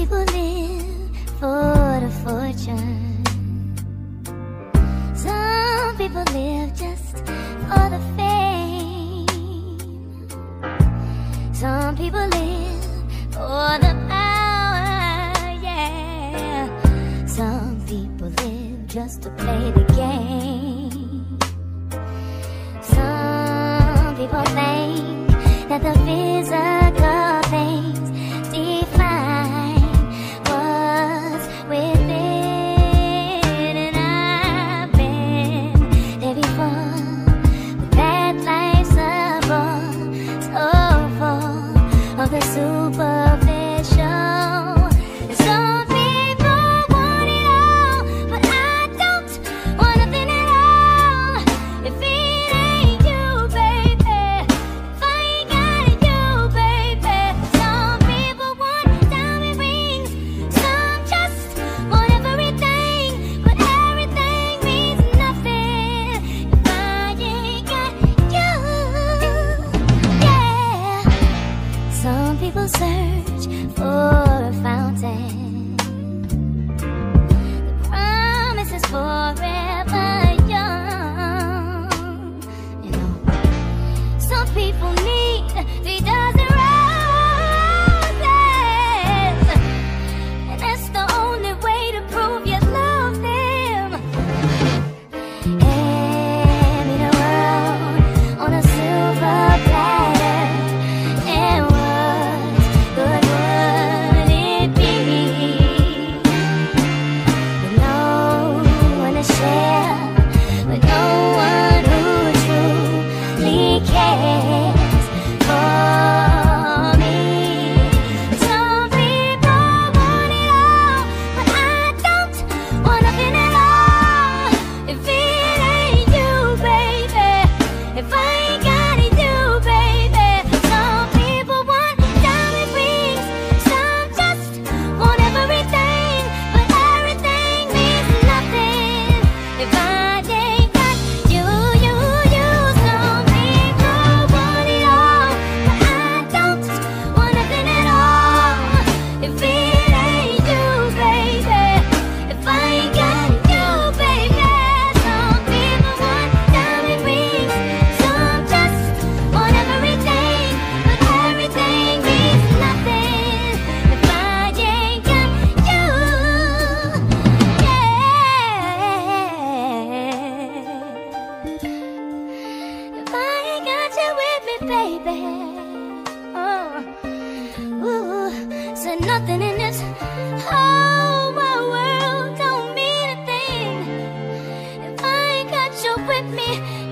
people live for the fortune. Some people live just for the fame. Some people live for the power, yeah. Some people live just to play the game. Some people think that the physical things define what's within, and I've been there before, but that life's a bore, so full of the superficial. And some people want it all, but I don't want nothing at all. If it ain't you, baby, if I ain't got you, baby. Some people want diamond rings, some just want everything, but everything means nothing if I ain't got you, yeah. Some people search for a fountain, the promise is forever young, you know. Some people need 3,000 roses, and that's the only way to prove you love them. Hand me the world on a silver platter, and what good would it be with no one to share, with no one who truly cares for me? Some people want it all, but I don't want nothing at all. If it ain't you, baby, if I ain't got you, baby. Some people want diamond rings, some just want everything, but everything means nothing if I ain't got you, you, you. Some people want it all, but I don't want nothing at all. If it ain't you, baby, if I ain't got you, baby. Some people want diamond rings, some just want everything, but everything means nothing if I ain't got you, yeah. If I ain't got you with me, baby, ooh, said nothing in this whole wide world don't mean a thing if I ain't got you with me.